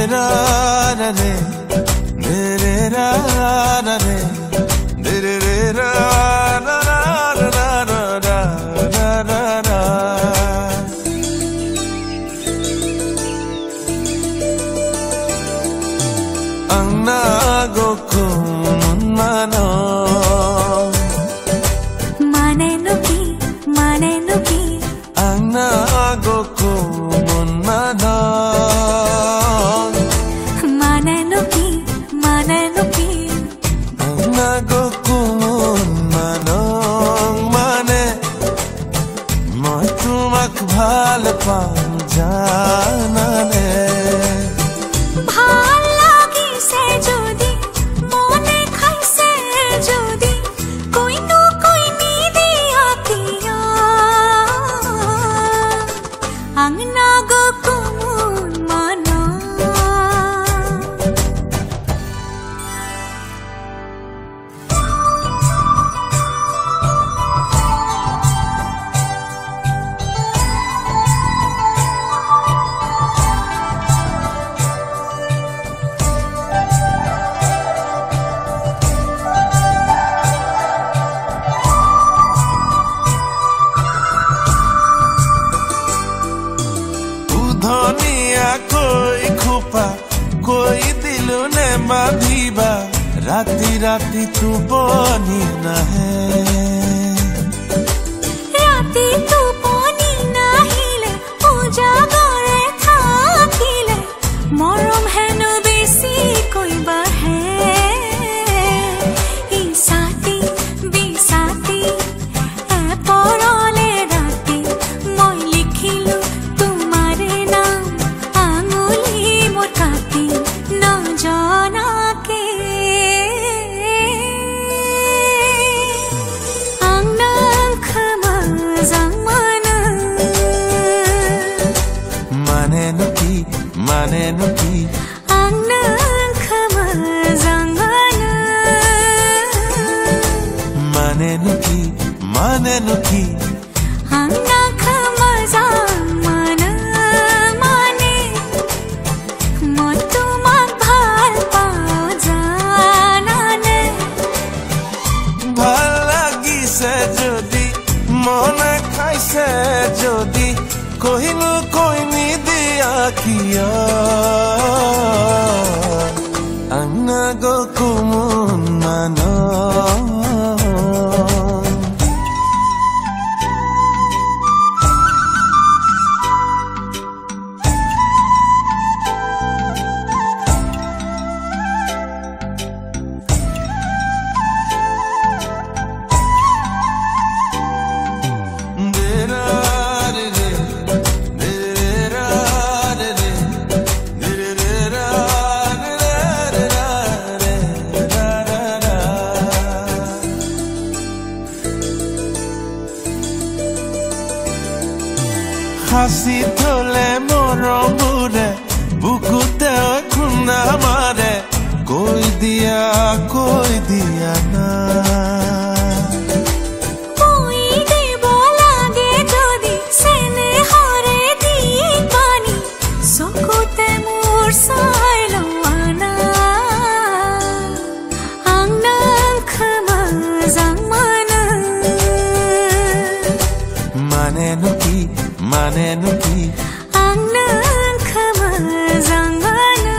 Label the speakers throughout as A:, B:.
A: ra ra re re ra ra re re ra ra ra ra ra ra ra ra Angna goku onmanoi
B: mane no ki
A: Angna goku onmanoi
B: mane no ki
A: Angna goku onmanoi mane moi tumak bhal pao janane
B: ভাল লাগিছে যদি মনে খাইছে যদি কইনো কইনি দিয়া কিয়া আংনা Goku onmanoi
A: ধনিয়া কই খোপা কই দিলু নে বাঁধিবা ৰাতি ৰাতি টোপনি নাহে
B: রাতি টোপনি নাহিলে উজাগৰে থাকিলে মৰম হেনো বেছি কইবা হে ইসাতি বিসাতি পৰলে ৰাতি মই লিখিলো তোমাৰে নাম আঙুলি মোৰ কাটি নজনাকে Angna khmazamana
A: mane no ki
B: Angna khmazamana
A: mane no ki
B: Angna khmazamana mane moi tumak bhal pao janane
A: ভাল লাগিছে যদি মনে খাইছে যদি কহিনো কইনি দিয়া কিয়া Angna goku onmanoi হাসি থলে মৰমুৰে বুকুতে খুন্দা মাৰে কৈ দিয়া না
B: কই দেব লাগে যদি সেনে হরে দি পানি চকুতে মোৰ চাইলো আনা Angna khmazamana
A: mane no ki
B: Angna khmazamana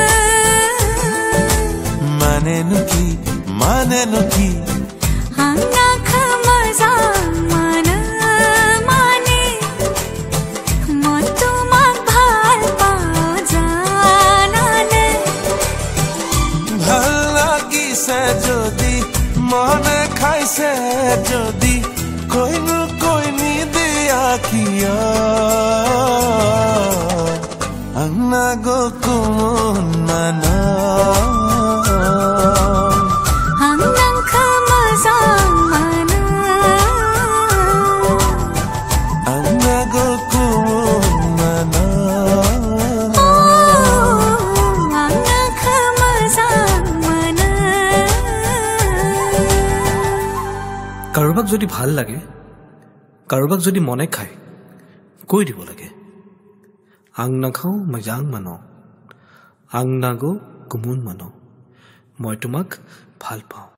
A: mane no ki
B: Angna khmazamana mane moi tumak bhal pao janane
A: ভাল লাগিছে যদি মনে খাইছে যদি কইনো কইনি দিয়া কিয়া Angna goku onmanoi
B: Angna khmazamana
A: Angna goku onmanoi
B: Angna khmazamana
C: কাৰোবাক যদি ভাল লাগে কাৰোবাক যদি মনে খায় কৈ দিব লাগে আং নাখাও মই জাং মানো আংনা গো কুমুন মন মই তোমাক ভাল পাওঁ